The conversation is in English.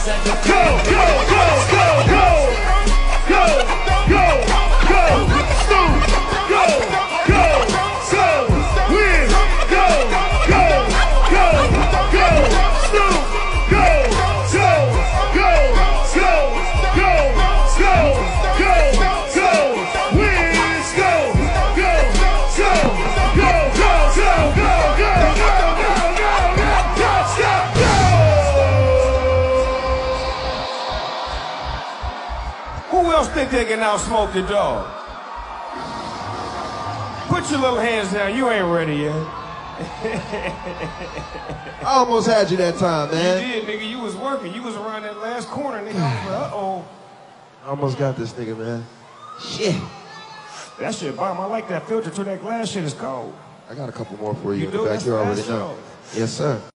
Who else think they can outsmoke the dog? Put your little hands down. You ain't ready yet. I almost had you that time, man. You did, nigga. You was working. You was around that last corner, nigga. I was like, uh-oh. I almost got this nigga, man. Shit. That shit bomb. I like that filter to that glass shit is cold. I got a couple more for you, You in do? the back. That's You already fast, know. though. Yes, sir.